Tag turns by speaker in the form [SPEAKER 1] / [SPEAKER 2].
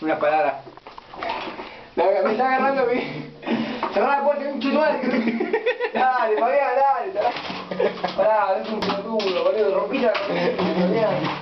[SPEAKER 1] Una palabra. Me está agarrando a mí. Cerrá la puerta, un chutual. Dale, Fabián, dale. Pará, es un pelotudo, boludo. Rompí la